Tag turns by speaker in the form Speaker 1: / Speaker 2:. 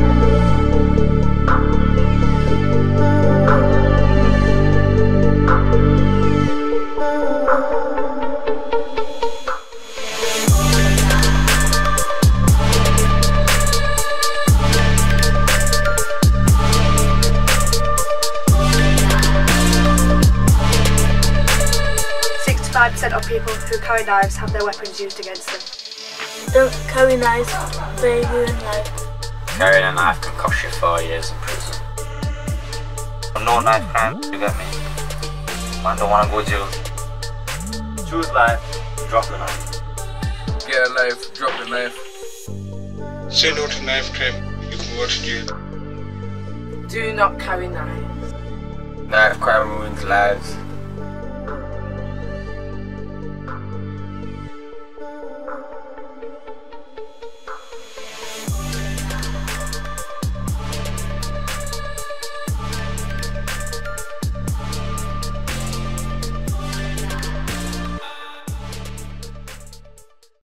Speaker 1: Of people who carry knives have their weapons used against them.
Speaker 2: Don't carry knives, they ruin life.
Speaker 3: Carrying a knife can cost you 4 years in prison. No knife crime, you get me? I don't want to go to jail. Choose life, drop the knife.
Speaker 4: Get a knife, drop the knife.
Speaker 5: Say no to knife crime, you can go to jail.
Speaker 6: Do not carry knives.
Speaker 3: Knife crime ruins lives.